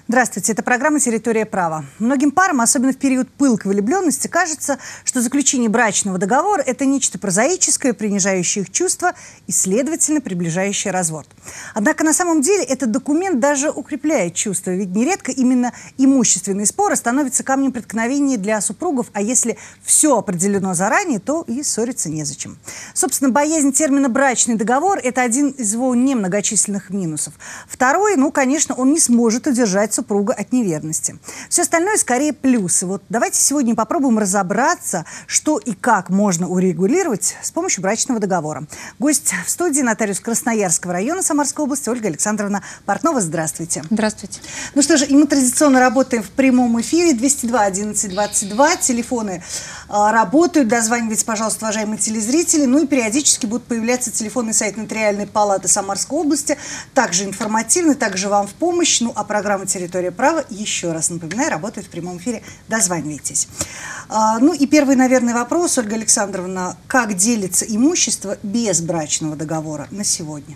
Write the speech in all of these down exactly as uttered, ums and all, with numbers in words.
Здравствуйте, это программа «Территория права». Многим парам, особенно в период пылкой влюбленности, кажется, что заключение брачного договора – это нечто прозаическое, принижающее их чувства и, следовательно, приближающее развод. Однако на самом деле этот документ даже укрепляет чувства, ведь нередко именно имущественные споры становятся камнем преткновения для супругов, а если все определено заранее, то и ссориться незачем. Собственно, боязнь термина «брачный договор» – это один из его немногочисленных минусов. Второй, ну, конечно, он не сможет удержать супруга от неверности. Все остальное скорее плюсы. Вот давайте сегодня попробуем разобраться, что и как можно урегулировать с помощью брачного договора. Гость в студии — нотариус Красноярского района Самарской области Ольга Александровна Портнова. Здравствуйте. Здравствуйте. Ну что же, и мы традиционно работаем в прямом эфире. двести два одиннадцать двадцать два. Телефоны а, работают. Дозванивайтесь, пожалуйста, уважаемые телезрители. Ну и периодически будут появляться телефонный сайт Нотариальной палаты Самарской области. Также информативный, также вам в помощь. Ну а программа «Территория права», еще раз напоминаю, работает в прямом эфире. Дозванивайтесь. А, ну и первый, наверное, вопрос, Ольга Александровна. Как делится имущество без брачного договора на сегодня?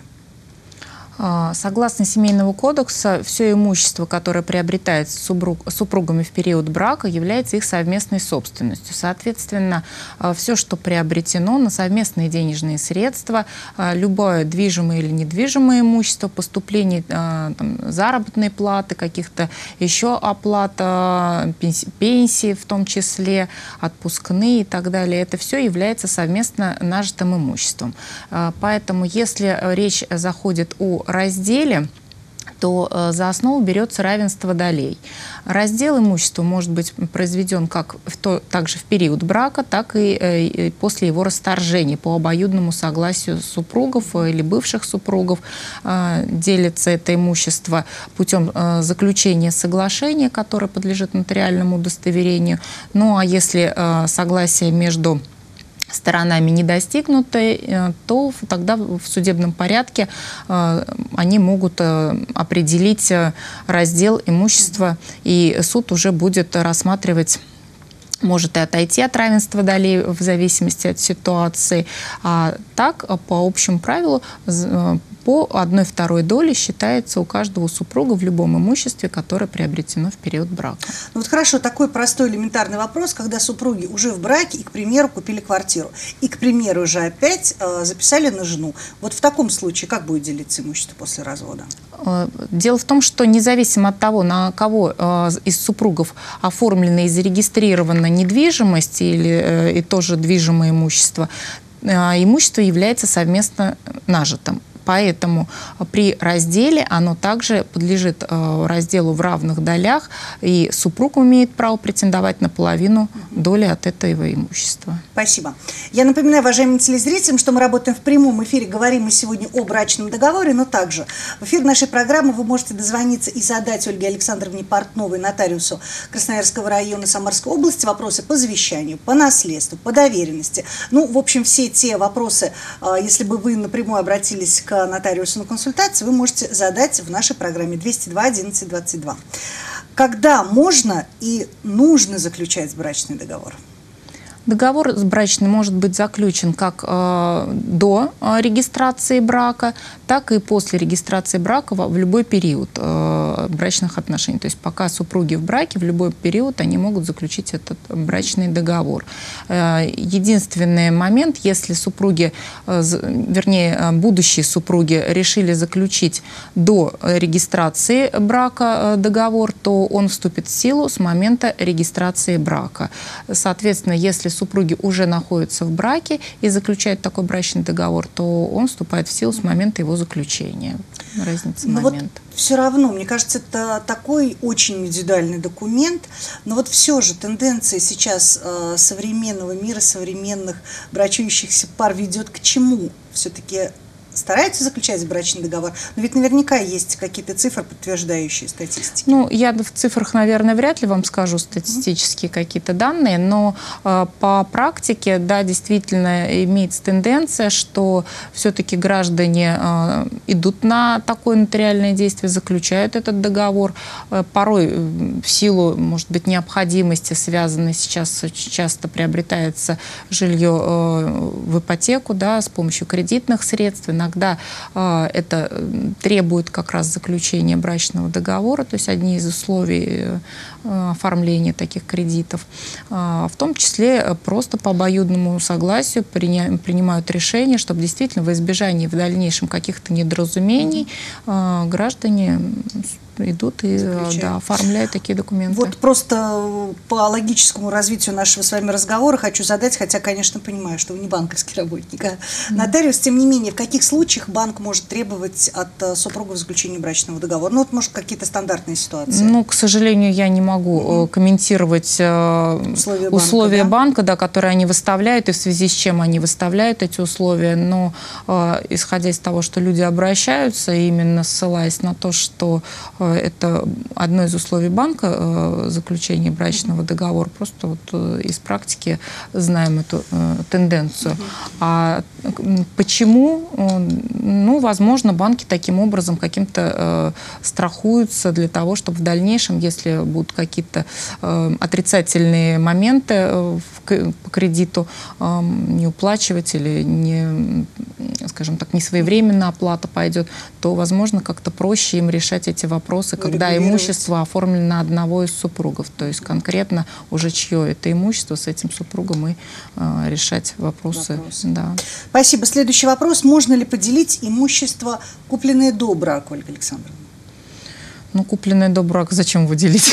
Согласно Семейного кодекса, все имущество, которое приобретается супруг, супругами в период брака, является их совместной собственностью. Соответственно, все, что приобретено на совместные денежные средства, любое движимое или недвижимое имущество, поступление там, заработной платы, каких-то еще оплат, пенсии в том числе, отпускные и так далее, это все является совместно нажитым имуществом. Поэтому, если речь заходит о разделе, то э, за основу берется равенство долей. Раздел имущества может быть произведен как в то, также в период брака, так и э, после его расторжения по обоюдному согласию супругов или бывших супругов. Э, делится это имущество путем э, заключения соглашения, которое подлежит нотариальному удостоверению. Ну а если э, согласие между сторонами не достигнуты, то тогда в судебном порядке они могут определить раздел имущества, и суд уже будет рассматривать, может и отойти от равенства долей в зависимости от ситуации. А так, по общему правилу, по одной второй доли считается у каждого супруга в любом имуществе, которое приобретено в период брака. Ну вот хорошо, такой простой элементарный вопрос, когда супруги уже в браке и, к примеру, купили квартиру, и, к примеру, уже опять э, записали на жену. Вот в таком случае как будет делиться имущество после развода? Дело в том, что независимо от того, на кого э, из супругов оформлена и зарегистрирована недвижимость или э, и тоже движимое имущество, э, имущество является совместно нажитым. Поэтому при разделе оно также подлежит э, разделу в равных долях, и супруг имеет право претендовать на половину доли от этого имущества. Спасибо. Я напоминаю, уважаемым телезрителям, что мы работаем в прямом эфире, говорим мы сегодня о брачном договоре, но также в эфир нашей программы вы можете дозвониться и задать Ольге Александровне Портновой, нотариусу Красноярского района Самарской области, вопросы по завещанию, по наследству, по доверенности. Ну, в общем, все те вопросы, э, если бы вы напрямую обратились к нотариусу на консультацию, вы можете задать в нашей программе двести два одиннадцать двадцать два. Когда можно и нужно заключать брачный договор? Договор брачный может быть заключен как э, до регистрации брака, так и после регистрации брака в любой период э, брачных отношений. То есть пока супруги в браке, в любой период они могут заключить этот брачный договор. Э, единственный момент, если супруги, э, вернее, будущие супруги решили заключить до регистрации брака э, договор, то он вступит в силу с момента регистрации брака. Соответственно, если супруги уже находятся в браке и заключают такой брачный договор, то он вступает в силу с момента его заключения. Разница но момента. Вот все равно, мне кажется, это такой очень индивидуальный документ, но вот все же тенденция сейчас э, современного мира, современных брачующихся пар ведет к чему? Все-таки стараются заключать брачный договор, но ведь наверняка есть какие-то цифры, подтверждающие статистики. Ну, я в цифрах, наверное, вряд ли вам скажу статистические mm-hmm. какие-то данные, но э, по практике, да, действительно имеется тенденция, что все-таки граждане э, идут на такое нотариальное действие, заключают этот договор. Э, порой в силу, может быть, необходимости, связанной сейчас часто приобретается жилье э, в ипотеку, да, с помощью кредитных средств, иногда э, это требует как раз заключения брачного договора, то есть одни из условий э, оформления таких кредитов. Э, в том числе просто по обоюдному согласию приня, принимают решение, чтобы действительно во избежание в дальнейшем каких-то недоразумений э, граждане идут и да, оформляют такие документы. Вот просто по логическому развитию нашего с вами разговора хочу задать, хотя, конечно, понимаю, что вы не банковский работник, а mm-hmm. нотариус, тем не менее, в каких случаях банк может требовать от супругов заключения брачного договора? Ну, вот, может, какие-то стандартные ситуации. Ну, к сожалению, я не могу mm-hmm. комментировать условия, условия банка, банка да? Да, которые они выставляют, и в связи с чем они выставляют эти условия. Но, исходя из того, что люди обращаются, именно ссылаясь на то, что это одно из условий банка, заключения брачного договора. Просто вот из практики знаем эту тенденцию. А почему? Ну, возможно, банки таким образом каким-то страхуются для того, чтобы в дальнейшем, если будут какие-то отрицательные моменты по кредиту, не уплачивать или не, скажем так, не своевременно оплата пойдет, то, возможно, как-то проще им решать эти вопросы, когда имущество оформлено на одного из супругов. То есть конкретно уже чье это имущество, с этим супругом и э, решать вопросы. вопросы. Да. Спасибо. Следующий вопрос. Можно ли поделить имущество, купленное до брака, Ольга Александровна? Ну, купленное до брака зачем выделить?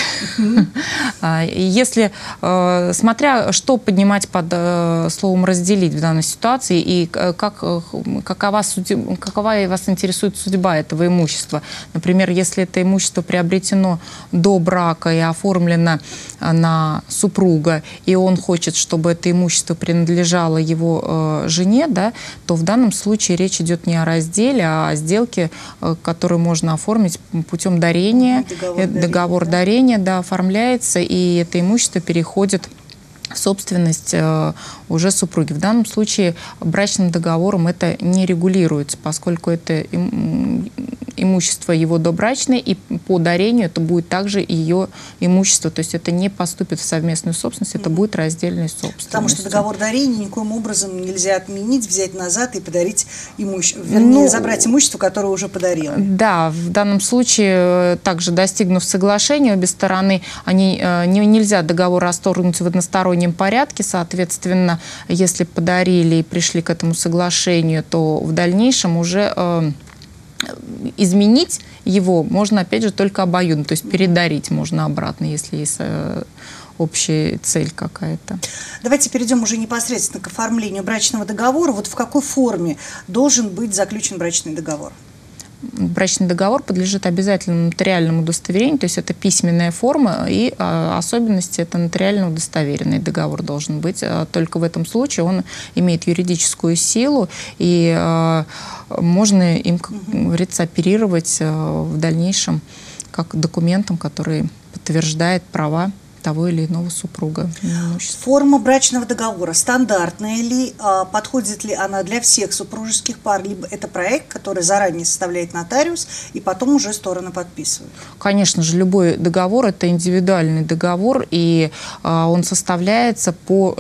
Mm-hmm. Если, э, смотря что поднимать под э, словом «разделить» в данной ситуации, и как, какова, судеб, какова вас интересует судьба этого имущества. Например, если это имущество приобретено до брака и оформлено на супруга, и он хочет, чтобы это имущество принадлежало его э, жене, да, то в данном случае речь идет не о разделе, а о сделке, э, которую можно оформить путем дарения. Договор, договор дарения, дарения да, оформляется, и это имущество переходит в собственность э, уже супруги. В данном случае брачным договором это не регулируется, поскольку это им, имущество его добрачное, и по дарению это будет также ее имущество. То есть это не поступит в совместную собственность, это будет раздельной собственностью. Потому что договор дарения никоим образом нельзя отменить, взять назад и подарить имущество, вернее, ну, забрать имущество, которое уже подарило. Да, в данном случае, также достигнув соглашения, обе стороны, они, не, нельзя договор расторгнуть в одностороннем порядке, соответственно, если подарили и пришли к этому соглашению, то в дальнейшем уже э, изменить его можно, опять же, только обоюдно, то есть передарить можно обратно, если есть э, общая цель какая-то. Давайте перейдем уже непосредственно к оформлению брачного договора. Вот в какой форме должен быть заключен брачный договор? Брачный договор подлежит обязательному нотариальному удостоверению, то есть это письменная форма, и а, особенности это нотариально удостоверенный договор должен быть. А, только в этом случае он имеет юридическую силу, и а, можно им, как говорится, оперировать а, в дальнейшем как документом, который подтверждает права того или иного супруга. Форма брачного договора стандартная ли, подходит ли она для всех супружеских пар, либо это проект, который заранее составляет нотариус, и потом уже стороны подписывают? Конечно же, любой договор – это индивидуальный договор, и он составляется по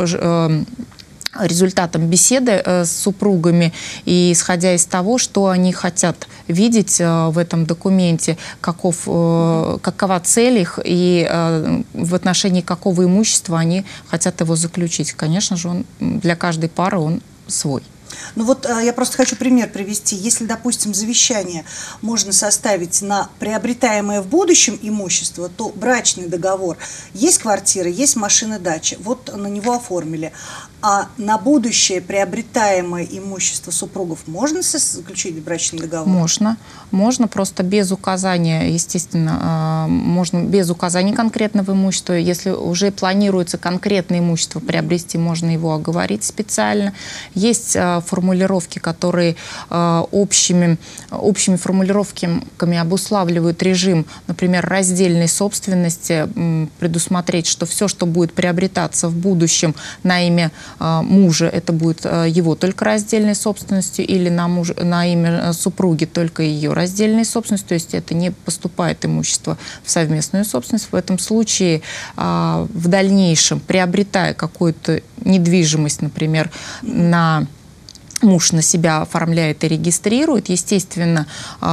результатом беседы э, с супругами, и исходя из того, что они хотят видеть э, в этом документе, каков, э, какова цель их и э, в отношении какого имущества они хотят его заключить. Конечно же, он, для каждой пары он свой. Ну вот я просто хочу пример привести. Если, допустим, завещание можно составить на приобретаемое в будущем имущество, то брачный договор, есть квартира, есть машина, дача, вот на него оформили. А на будущее приобретаемое имущество супругов можно заключить брачный договор? Можно. Можно, просто без указания, естественно, можно без указания конкретного имущества. Если уже планируется конкретное имущество приобрести, можно его оговорить специально. Есть формулировки, которые общими, общими формулировками обуславливают режим, например, раздельной собственности, предусмотреть, что все, что будет приобретаться в будущем на имя мужа, это будет его только раздельной собственностью, или на, муж, на имя супруги только ее раздельной собственностью, то есть это не поступает имущество в совместную собственность. В этом случае в дальнейшем, приобретая какую-то недвижимость, например, на муж на себя оформляет и регистрирует. Естественно,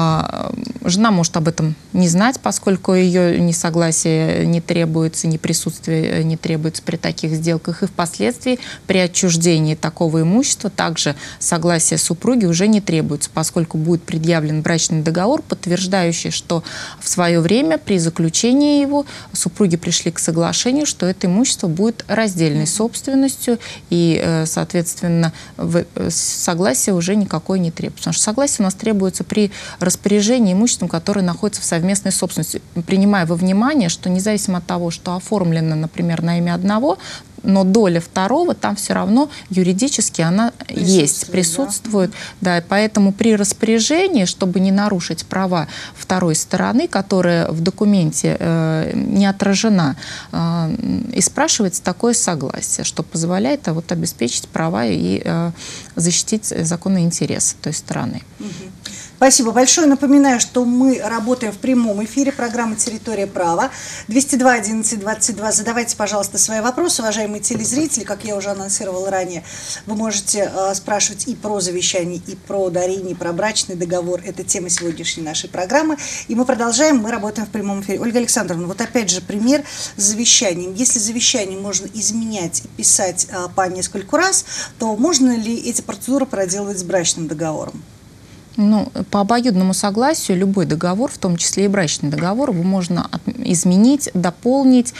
жена может об этом не знать, поскольку ее несогласие не требуется, ни присутствие не требуется при таких сделках. И впоследствии при отчуждении такого имущества также согласие супруги уже не требуется, поскольку будет предъявлен брачный договор, подтверждающий, что в свое время при заключении его супруги пришли к соглашению, что это имущество будет раздельной собственностью, и, соответственно, в согласие уже никакой не требуется. Потому что согласие у нас требуется при распоряжении имуществом, которое находится в совместной собственности, принимая во внимание, что независимо от того, что оформлено, например, на имя одного, но доля второго там все равно юридически она присутствует, есть, присутствует. Да? Да, и поэтому при распоряжении, чтобы не нарушить права второй стороны, которая в документе э, не отражена, э, и спрашивается такое согласие, что позволяет а, вот, обеспечить права и э, защитить законные интересы той стороны. Угу. Спасибо большое. Напоминаю, что мы работаем в прямом эфире программы «Территория права». двести два одиннадцать двадцать два. Задавайте, пожалуйста, свои вопросы, уважаемые телезрители. Как я уже анонсировала ранее, вы можете э, спрашивать и про завещание, и про дарение, и про брачный договор. Это тема сегодняшней нашей программы. И мы продолжаем. Мы работаем в прямом эфире. Ольга Александровна, вот опять же пример с завещанием. Если завещание можно изменять и писать э, по нескольку раз, то можно ли эти процедуры проделывать с брачным договором? Ну, по обоюдному согласию любой договор, в том числе и брачный договор, его можно изменить, дополнить.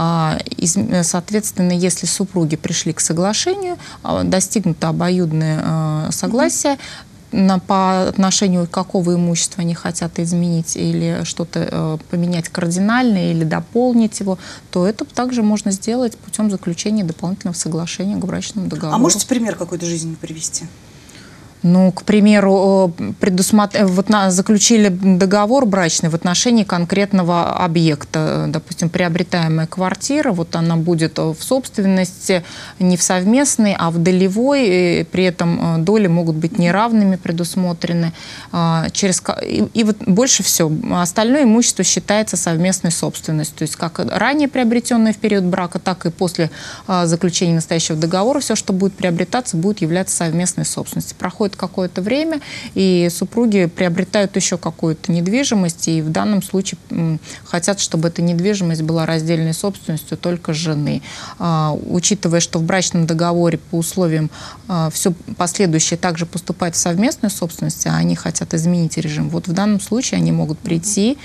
Соответственно, если супруги пришли к соглашению, достигнуто обоюдное согласие, на, по отношению какого имущества они хотят изменить или что-то поменять кардинально или дополнить его, то это также можно сделать путем заключения дополнительного соглашения к брачному договору. А можете пример какой-то жизненный привести? Ну, к примеру, предусмотр... вот на... заключили договор брачный в отношении конкретного объекта. Допустим, приобретаемая квартира, вот она будет в собственности не в совместной, а в долевой. И при этом доли могут быть неравными предусмотрены. Через... И, и вот больше всего остальное имущество считается совместной собственностью. То есть как ранее приобретенное в период брака, так и после заключения настоящего договора все, что будет приобретаться, будет являться совместной собственностью. Проходит какое-то время, и супруги приобретают еще какую-то недвижимость, и в данном случае хотят, чтобы эта недвижимость была раздельной собственностью только жены. А, учитывая, что в брачном договоре по условиям а, все последующее также поступает в совместную собственность, а они хотят изменить режим, вот в данном случае они могут прийти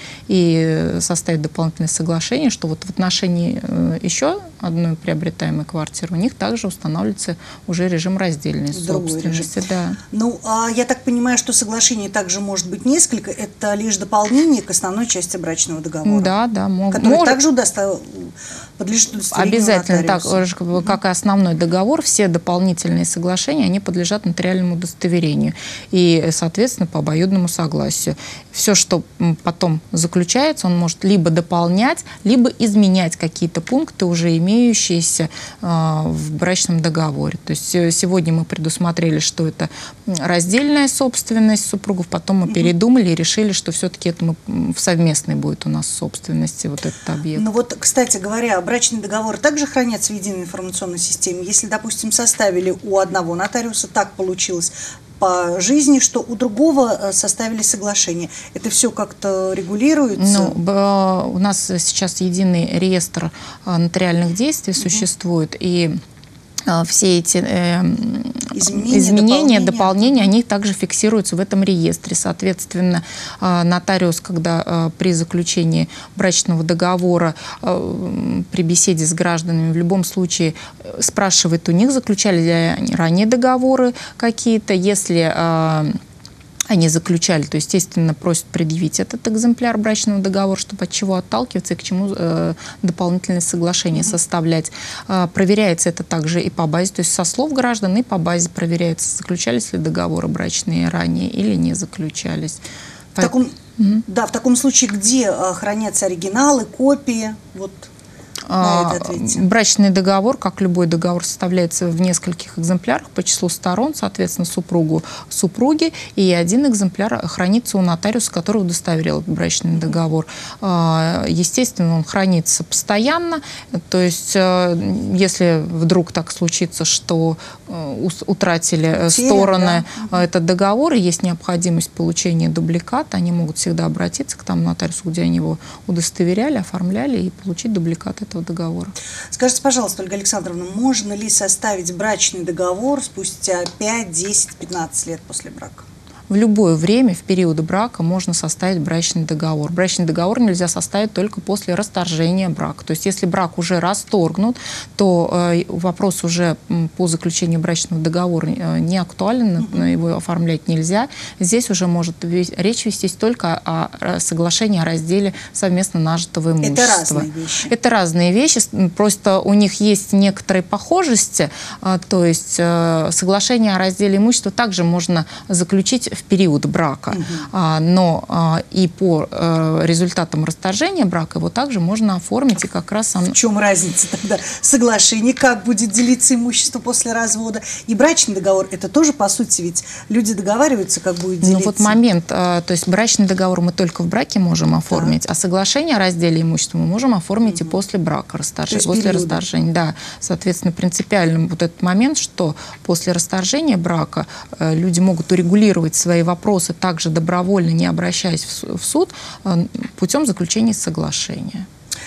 и составить дополнительное соглашение, что вот в отношении э, еще одной приобретаемой квартиры у них также устанавливается уже режим раздельной собственности. Да. Ну, а я так понимаю, что соглашений также может быть несколько. Это лишь дополнение к основной части брачного договора. Да, да. Мог, который может, также удостоверению, подлежит удостоверению обязательно, так, нотариуса. как и основной договор, все дополнительные соглашения, они подлежат нотариальному удостоверению. И, соответственно, по обоюдному согласию. Все, что потом заключается, он может либо дополнять, либо изменять какие-то пункты, уже имеющиеся э, в брачном договоре. То есть сегодня мы предусмотрели, что это раздельная собственность супругов, потом мы передумали и решили, что все-таки это мы, в совместной будет у нас собственности вот этот объект. Ну вот, кстати говоря, брачный договор также хранятся в единой информационной системе. Если, допустим, составили у одного нотариуса, так получилось по жизни, что у другого составили соглашение. Это все как-то регулируется? Ну, у нас сейчас единый реестр нотариальных действий угу. существует, и все эти э, изменения, изменения дополнения. дополнения, они также фиксируются в этом реестре. Соответственно, э, нотариус, когда э, при заключении брачного договора, э, при беседе с гражданами, в любом случае спрашивает у них, заключали ли они ранее договоры какие-то, если э, они заключали, то, естественно, просят предъявить этот экземпляр брачного договора, чтобы от чего отталкиваться и к чему э, дополнительное соглашение mm-hmm. составлять. Э, проверяется это также и по базе, то есть со слов граждан, и по базе проверяется, заключались ли договоры брачные ранее или не заключались. В таком, mm-hmm. Да, в таком случае, где э, хранятся оригиналы, копии? Вот. на это ответьте. Брачный договор, как любой договор, составляется в нескольких экземплярах по числу сторон, соответственно, супругу, супруги, и один экземпляр хранится у нотариуса, который удостоверил брачный договор. Естественно, он хранится постоянно, то есть если вдруг так случится, что утратили Потеря, стороны да. этот договор, и есть необходимость получения дубликата, они могут всегда обратиться к тому нотариусу, где они его удостоверяли, оформляли, и получить дубликат этого договора. Скажите, пожалуйста, Ольга Александровна, можно ли составить брачный договор спустя пять, десять, пятнадцать лет после брака? В любое время, в период брака, можно составить брачный договор. Брачный договор нельзя составить только после расторжения брака. То есть, если брак уже расторгнут, то э, вопрос уже по заключению брачного договора э, не актуален, mm-hmm. его оформлять нельзя. Здесь уже может речь вестись только о, о соглашении о разделе совместно нажитого имущества. Это разные вещи. Это разные вещи, просто у них есть некоторые похожести. Э, то есть, э, соглашение о разделе имущества также можно заключить в период брака, угу. а, но а, и по а, результатам расторжения брака его также можно оформить, и как раз... Он... В чем разница тогда? Соглашение, как будет делиться имущество после развода, и брачный договор, это тоже, по сути, ведь люди договариваются, как будет делиться. Ну вот момент, а, то есть брачный договор мы только в браке можем оформить, да. а соглашение о разделе имущества мы можем оформить угу. и после брака, расторжения, после периода. расторжения. Да, соответственно, принципиальным вот этот момент, что после расторжения брака а, люди могут урегулировать свои вопросы, также добровольно, не обращаясь в суд, путем заключения соглашения.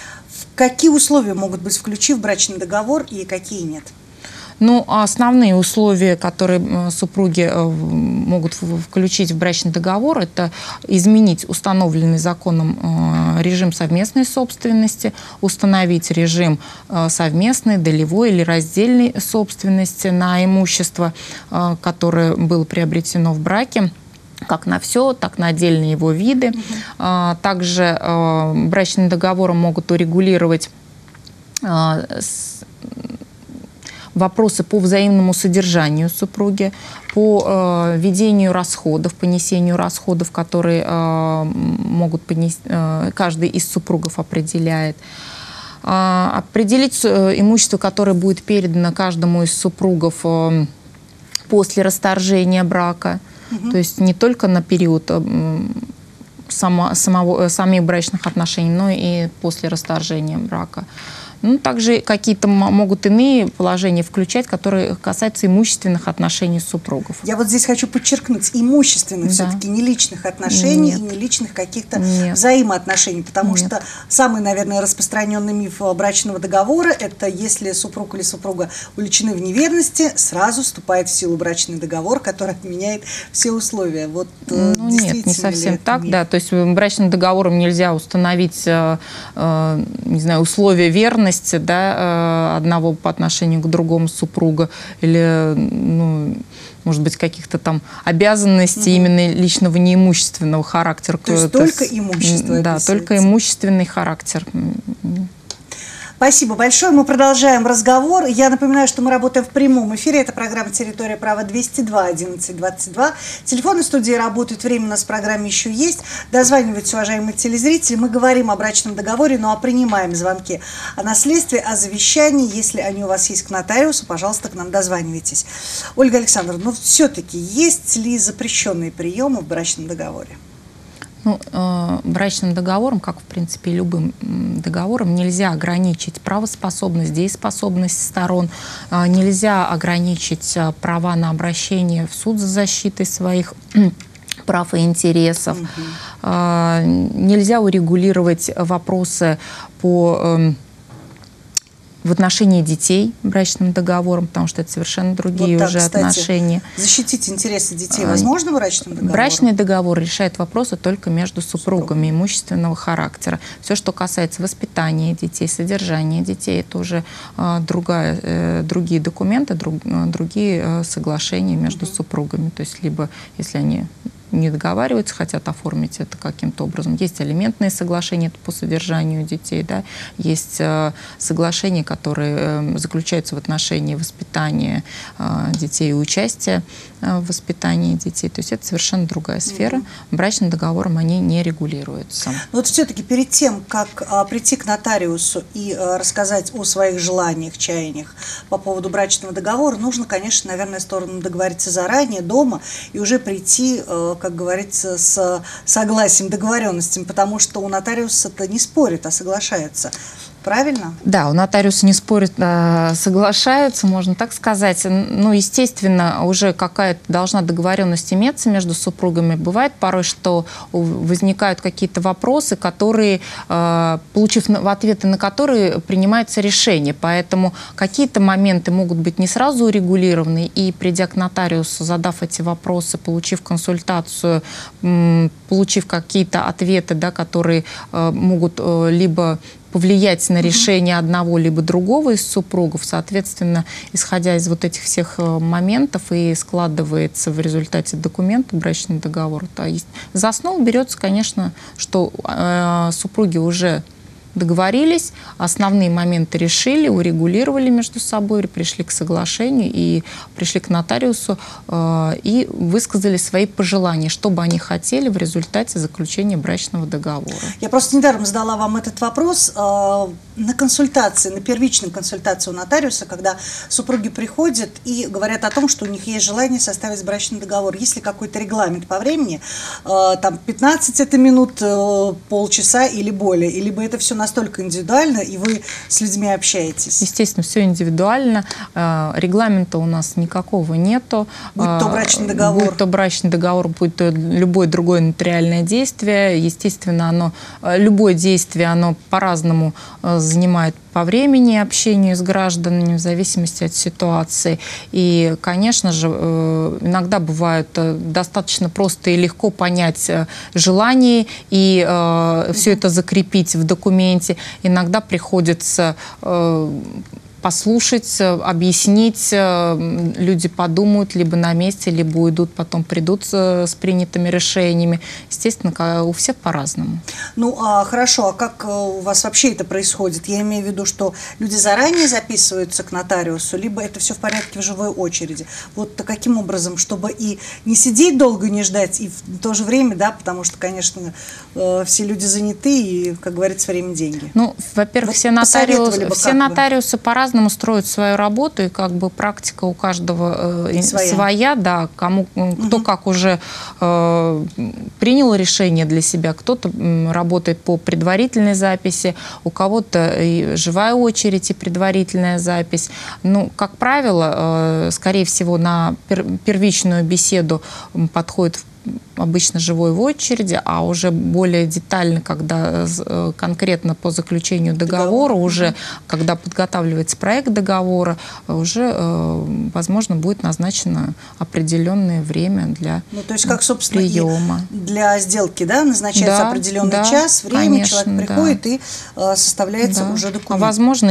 Какие условия могут быть включены в брачный договор и какие нет? Ну, основные условия, которые супруги могут включить в брачный договор, это изменить установленный законом режим совместной собственности, установить режим совместной, долевой или раздельной собственности на имущество, которое было приобретено в браке, как на все, так на отдельные его виды. Uh-huh. Также брачным договором могут урегулировать вопросы по взаимному содержанию супруги, по ведению расходов, понесению расходов, которые могут понести, каждый из супругов определяет. Определить имущество, которое будет передано каждому из супругов после расторжения брака. Угу. То есть не только на период само, самого, самих брачных отношений, но и после расторжения брака. Ну, также какие-то могут иные положения включать, которые касаются имущественных отношений супругов. Я вот здесь хочу подчеркнуть, имущественных, да. все-таки не личных отношений, Нет. и не личных каких-то взаимоотношений, потому Нет. что самый, наверное, распространенный миф брачного договора – это если супруг или супруга уличены в неверности, сразу вступает в силу брачный договор, который отменяет все условия. Вот, ну, нет, не совсем так, миф? да. То есть брачным договором нельзя установить, э, э, не знаю, условия верности, да, одного по отношению к другому супруга, или, ну, может быть, каких-то там обязанностей угу. именно личного неимущественного характера. То есть только имущество Да, только имущественный характер. Спасибо большое. Мы продолжаем разговор. Я напоминаю, что мы работаем в прямом эфире. Это программа «Территория права» двести два одиннадцать двадцать два. Телефоны студии работают. Время у нас в программе еще есть. Дозванивайтесь, уважаемые телезрители. Мы говорим о брачном договоре, но а принимаем звонки о наследстве, о завещании. Если они у вас есть к нотариусу, пожалуйста, к нам дозванивайтесь. Ольга Александровна, ну все-таки есть ли запрещенные приемы в брачном договоре? Ну, э, брачным договором, как, в принципе, и любым договором, нельзя ограничить правоспособность, дееспособность сторон, э, нельзя ограничить э, права на обращение в суд за защитой своих прав и интересов, угу. э, нельзя урегулировать вопросы по... Э, в отношении детей брачным договором, потому что это совершенно другие вот так, уже кстати, отношения. Защитить интересы детей возможно брачным договором? Брачный договор решает вопросы только между супругами Супруг. имущественного характера. Все, что касается воспитания детей, содержания детей, это уже а, другая, э, другие документы, друг, другие э, соглашения между угу. супругами. То есть либо, если они не договариваются, хотят оформить это каким-то образом. Есть алиментные соглашения, это по содержанию детей, да, есть э, соглашения, которые э, заключаются в отношении воспитания э, детей и участия э, в воспитании детей. То есть это совершенно другая сфера. Mm-hmm. Брачным договором они не регулируются. Но вот все-таки перед тем, как а, прийти к нотариусу и а, рассказать о своих желаниях, чаяниях по поводу брачного договора, нужно, конечно, наверное, сторонам договориться заранее, дома, и уже прийти, а, как говорится, с согласием, договоренностями, потому что у нотариуса-то не спорит, а соглашается. Правильно? Да, у нотариуса не спорят, а соглашаются, можно так сказать. Ну, естественно, уже какая-то должна договоренность иметься между супругами. Бывает порой, что возникают какие-то вопросы, которые, получив ответы на которые, принимается решение. Поэтому какие-то моменты могут быть не сразу урегулированы, и придя к нотариусу, задав эти вопросы, получив консультацию, получив какие-то ответы, да, которые могут либо повлиять на решение одного либо другого из супругов, соответственно, исходя из вот этих всех моментов и складывается в результате документа брачный договор. То есть за основу берется, конечно, что э, супруги уже договорились, основные моменты решили, урегулировали между собой, пришли к соглашению и пришли к нотариусу э, и высказали свои пожелания, что бы они хотели в результате заключения брачного договора. Я просто недаром задала вам этот вопрос. Э, на консультации, на первичной консультации у нотариуса, когда супруги приходят и говорят о том, что у них есть желание составить брачный договор. Есть ли какой-то регламент по времени? Э, там пятнадцать это минут, э, полчаса или более? И либо это все настолько индивидуально, и вы с людьми общаетесь? Естественно, все индивидуально. Регламента у нас никакого нету. Будь то брачный договор. Будь то брачный договор, будь то любое другое нотариальное действие. Естественно, оно, любое действие, оно по-разному занимает по времени общению с гражданами в зависимости от ситуации. И, конечно же, иногда бывает достаточно просто и легко понять желание и э, все это закрепить в документе. Иногда приходится э, послушать, объяснить, люди подумают либо на месте, либо уйдут, потом придут с принятыми решениями. Естественно, у всех по-разному. Ну, а, хорошо, а как у вас вообще это происходит? Я имею в виду, что люди заранее записываются к нотариусу, либо это все в порядке в живой очереди? Вот каким образом, чтобы и не сидеть долго, не ждать, и в то же время, да, потому что, конечно, все люди заняты, и, как говорится, время – деньги. Ну, во-первых, вот все нотариусы, все нотариусы по-разному строят свою работу, и как бы практика у каждого э, своя. своя, да, кому, кто угу. как уже э, принял решение для себя, кто-то работает по предварительной записи, у кого-то и живая очередь и предварительная запись. Ну, как правило, э, скорее всего, на пер первичную беседу подходит обычно живой в очереди, а уже более детально, когда конкретно по заключению договора, Договор. уже, когда подготавливается проект договора, уже, возможно, будет назначено определенное время для ну, то есть, как, собственно, приема. Для сделки, да, назначается да, определенный да, час, время, конечно, человек приходит да. и э, составляется да. уже документ. Возможно,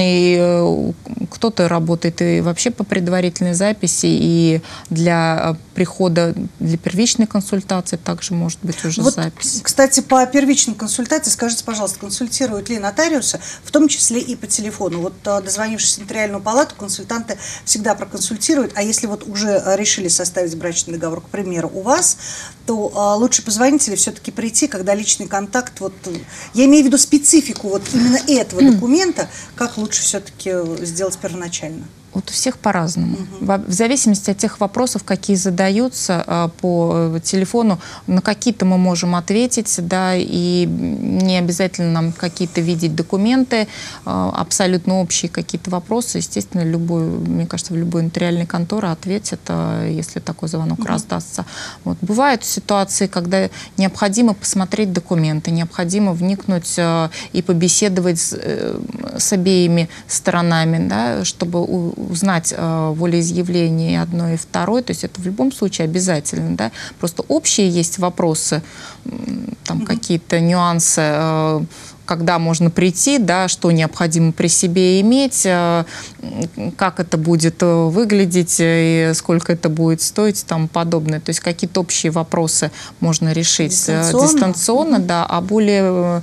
и кто-то работает и вообще по предварительной записи, и для прихода, для первичной консультации также может быть уже вот, запись. Кстати, по первичной консультации, скажите, пожалуйста, консультируют ли нотариусы, в том числе и по телефону? Вот, дозвонившись в нотариальную палату, консультанты всегда проконсультируют, а если вот уже решили составить брачный договор, к примеру, у вас, то а, лучше позвонить или все-таки прийти, когда личный контакт, вот, я имею в виду специфику вот именно этого документа, как лучше все-таки сделать первоначально? Вот у всех по-разному. Угу. В зависимости от тех вопросов, какие задаются э, по телефону, на какие-то мы можем ответить, да, и не обязательно нам какие-то видеть документы, э, абсолютно общие какие-то вопросы. Естественно, любой, мне кажется, в любой нотариальной конторе ответит, э, если такой звонок угу. раздастся. Вот. Бывают ситуации, когда необходимо посмотреть документы, необходимо вникнуть э, и побеседовать с, э, с обеими сторонами, да, чтобы у узнать э, волеизъявление одной и второй, то есть это в любом случае обязательно, да, просто общие есть вопросы, там mm-hmm. какие-то нюансы, э, когда можно прийти, да, что необходимо при себе иметь, как это будет выглядеть и сколько это будет стоить и тому подобное. То есть какие-то общие вопросы можно решить дистанционно, дистанционно mm-hmm. да, а более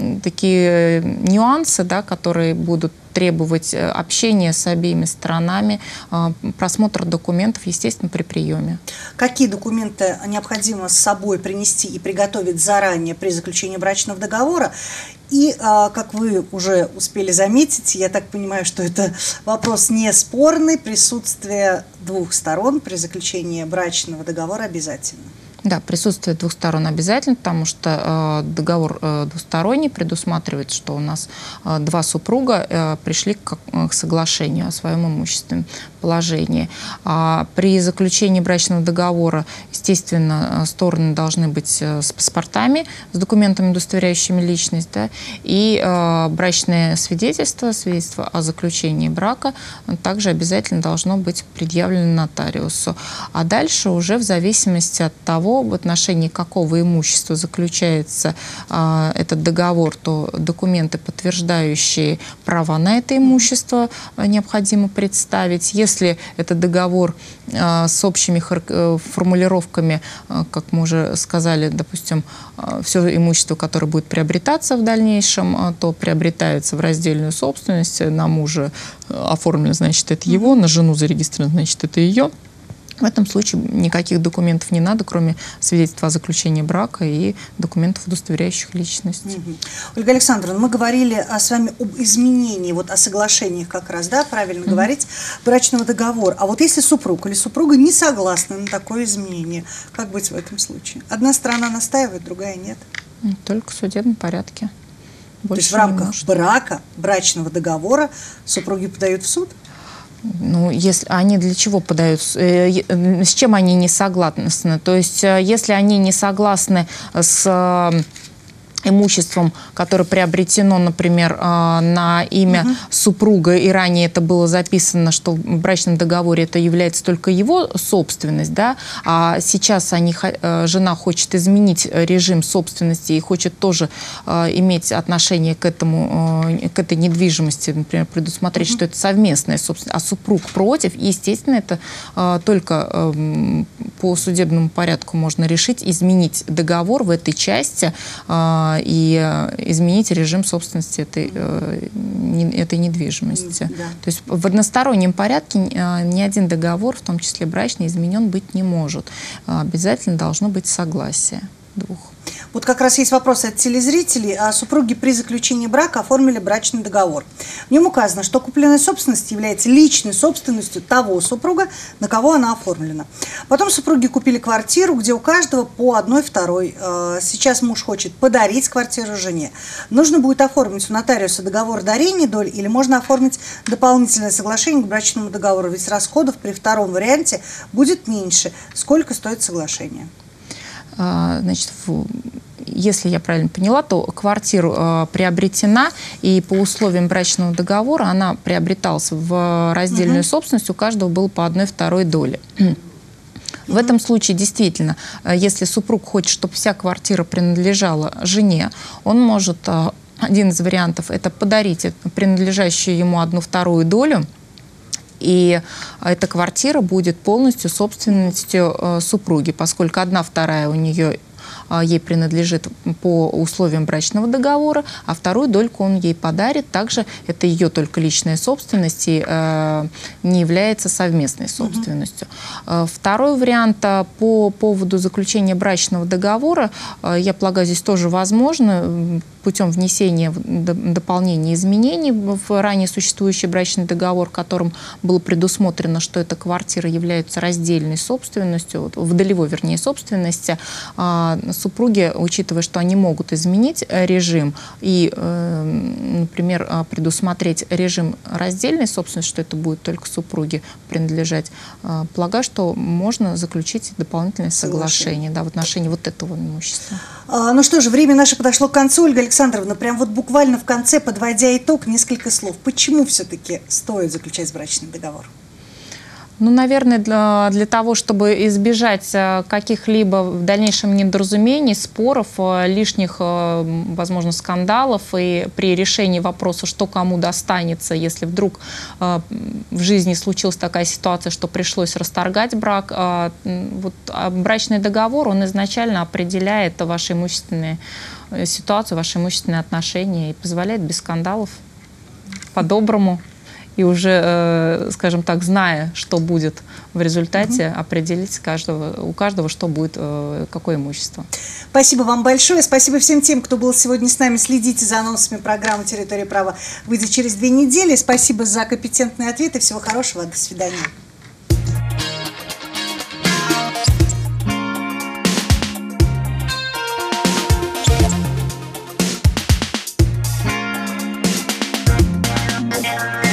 такие нюансы, да, которые будут требовать общения с обеими сторонами, просмотр документов, естественно, при приеме. Какие документы необходимо с собой принести и приготовить заранее при заключении брачного договора? И, как вы уже успели заметить, я так понимаю, что это вопрос не спорный, присутствие двух сторон при заключении брачного договора обязательно. Да, присутствие двух сторон обязательно, потому что э, договор э, двусторонний предусматривает, что у нас э, два супруга э, пришли к, к соглашению о своем имущественном положении. А при заключении брачного договора, естественно, стороны должны быть с паспортами, с документами, удостоверяющими личность, да, и э, брачное свидетельство, свидетельство о заключении брака также обязательно должно быть предъявлено нотариусу. А дальше уже в зависимости от того, в отношении какого имущества заключается а, этот договор, то документы, подтверждающие права на это имущество, а, необходимо представить. Если это договор а, с общими формулировками, а, как мы уже сказали, допустим, а, все имущество, которое будет приобретаться в дальнейшем, а, то приобретается в раздельную собственность. На мужа оформлено, значит, это его, на жену зарегистрировано, значит, это ее. В этом случае никаких документов не надо, кроме свидетельства о заключении брака и документов, удостоверяющих личность. Угу. Ольга Александровна, мы говорили а, с вами об изменении, вот о соглашениях как раз, да, правильно угу. говорить, брачного договора. А вот если супруг или супруга не согласны на такое изменение, как быть в этом случае? Одна сторона настаивает, другая нет? Только в судебном порядке. Больше То есть в рамках брака, брачного договора супруги подают в суд? Ну, если они для чего подают, э, э, с чем они не согласны? То есть, э, если они не согласны с э, имуществом, которое приобретено, например, на имя угу. супруга, и ранее это было записано, что в брачном договоре это является только его собственность, да, а сейчас они, жена хочет изменить режим собственности и хочет тоже иметь отношение к этому, к этой недвижимости, например, предусмотреть, угу. что это совместная собственность, а супруг против, и, естественно, это только по судебному порядку можно решить, изменить договор в этой части и изменить режим собственности этой, этой недвижимости. Да. То есть в одностороннем порядке ни один договор, в том числе брачный, изменен быть не может. Обязательно должно быть согласие двух. Вот как раз есть вопросы от телезрителей. Супруги при заключении брака оформили брачный договор. В нем указано, что купленная собственность является личной собственностью того супруга, на кого она оформлена. Потом супруги купили квартиру, где у каждого по одной второй. Сейчас муж хочет подарить квартиру жене. Нужно будет оформить у нотариуса договор дарения доль или можно оформить дополнительное соглашение к брачному договору, ведь расходов при втором варианте будет меньше. Сколько стоит соглашение? Значит, если я правильно поняла, то квартира э, приобретена, и по условиям брачного договора она приобреталась в раздельную угу. собственность, у каждого было по одной второй доли. В этом случае действительно, если супруг хочет, чтобы вся квартира принадлежала жене, он может, один из вариантов, это подарить принадлежащую ему одну вторую долю, и эта квартира будет полностью собственностью э, супруги, поскольку одна вторая у нее ей принадлежит по условиям брачного договора, а вторую дольку он ей подарит. Также это ее только личная собственность и э, не является совместной собственностью. Mm-hmm. Второй вариант по поводу заключения брачного договора, я полагаю, здесь тоже возможно путем внесения дополнений и изменений в ранее существующий брачный договор, которым было предусмотрено, что эта квартира является раздельной собственностью, в долевой, вернее, собственности. Супруги, учитывая, что они могут изменить режим и, например, предусмотреть режим раздельной собственности, что это будет только супруге принадлежать, полагаю, что можно заключить дополнительное соглашение, соглашение да, в отношении вот этого имущества. А, ну что же, время наше подошло к концу, Ольга Александровна. Прям вот буквально в конце, подводя итог, несколько слов. Почему все-таки стоит заключать брачный договор? Ну, наверное, для, для того, чтобы избежать э, каких-либо в дальнейшем недоразумений, споров, э, лишних, э, возможно, скандалов, и при решении вопроса, что кому достанется, если вдруг э, в жизни случилась такая ситуация, что пришлось расторгать брак, э, вот, а брачный договор, он изначально определяет ваши имущественные э, ситуацию, ваши имущественные отношения и позволяет без скандалов, по-доброму, и уже, э, скажем так, зная, что будет в результате, угу. определить каждого, у каждого, что будет, э, какое имущество. Спасибо вам большое. Спасибо всем тем, кто был сегодня с нами. Следите за анонсами программы «Территория права» выйдет через две недели. Спасибо за компетентные ответы. Всего хорошего. До свидания. Yeah.